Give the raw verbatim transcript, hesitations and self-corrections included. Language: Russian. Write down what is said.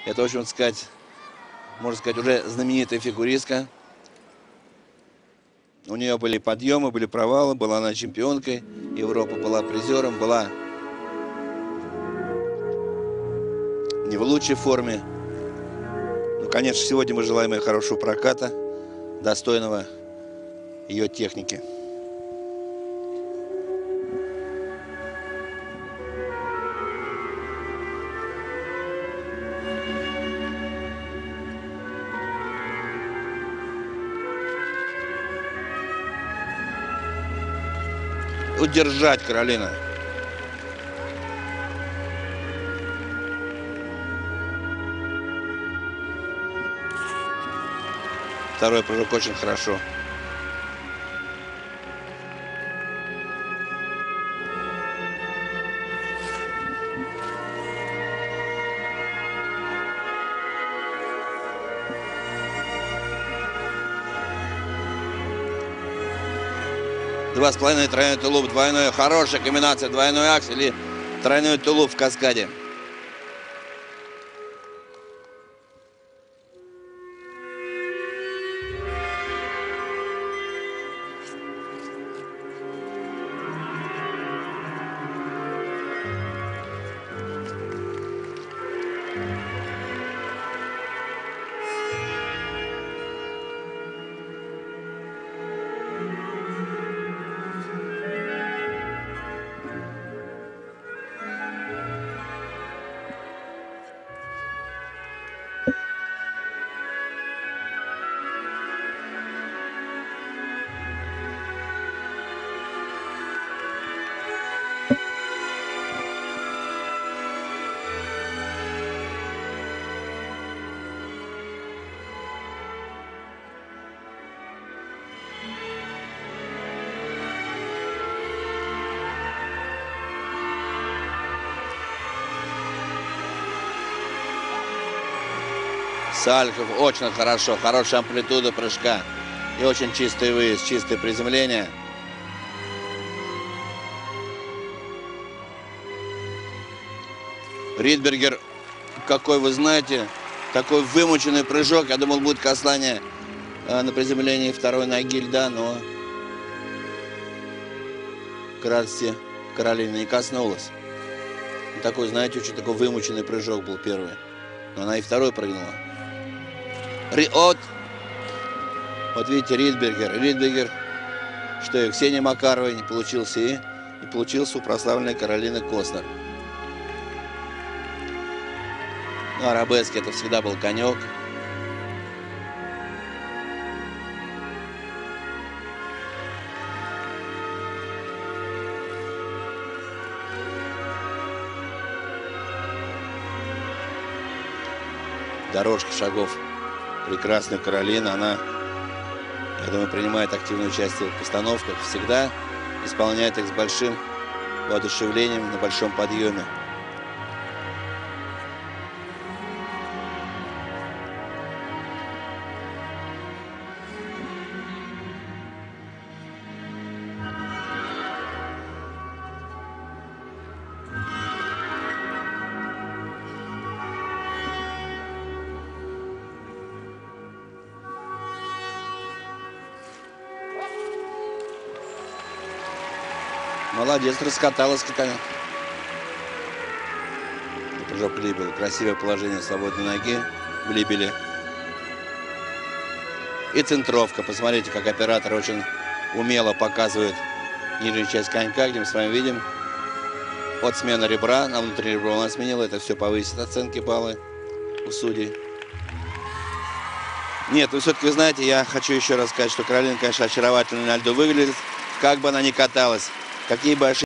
Это, в общем сказать, можно сказать, уже знаменитая фигуристка. У нее были подъемы, были провалы, была она чемпионкой Европы, была призером, была не в лучшей форме. Ну, конечно, сегодня мы желаем ей хорошего проката, достойного ее техники. Удержать, Каролина. Второй прыжок очень хорошо. Два с половиной, тройной тулуп, двойной, хорошая комбинация, двойной аксель и тройной тулуп в каскаде. Сальков очень хорошо, хорошая амплитуда прыжка и очень чистый выезд, чистое приземление. Ридбергер, какой вы знаете, такой вымученный прыжок. Я думал, будет касание на приземлении второй ноги льда, но к радости Каролина не коснулась. Такой, знаете, очень такой вымученный прыжок был первый. Но она и второй прыгнула. От, вот видите, Ридбергер, Ридбергер, что и Ксения Макарова не получился, и не получился у прославленной Каролины Костнер. Ну, арабески это всегда был конек. Дорожка шагов. Прекрасная Каролина, она, я думаю, принимает активное участие в постановках, всегда исполняет их с большим воодушевлением на большом подъеме. Молодец, раскаталась Катаня. Прыжок Либел. Красивое положение свободной ноги в Либеле. И центровка. Посмотрите, как оператор очень умело показывает нижнюю часть конька, где мы с вами видим от смены ребра. На внутреннее ребро она сменила. Это все повысит оценки, баллы у судей. Нет, вы все-таки знаете, я хочу еще раз сказать, что Каролина, конечно, очаровательно на льду выглядит. Как бы она ни каталась. Какие бы ошибки